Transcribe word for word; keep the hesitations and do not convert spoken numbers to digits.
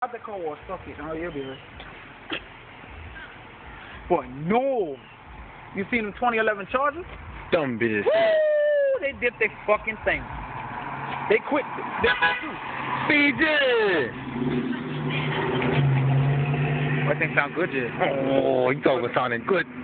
Out the car was stuck it. Oh, you'll be right. But no. You seen them twenty eleven Chargers? Dumb bitch. Woo! They dipped their fucking thing. They quit. They quit too. C J! I think sound good, Jay. Oh, you talking about sounding good.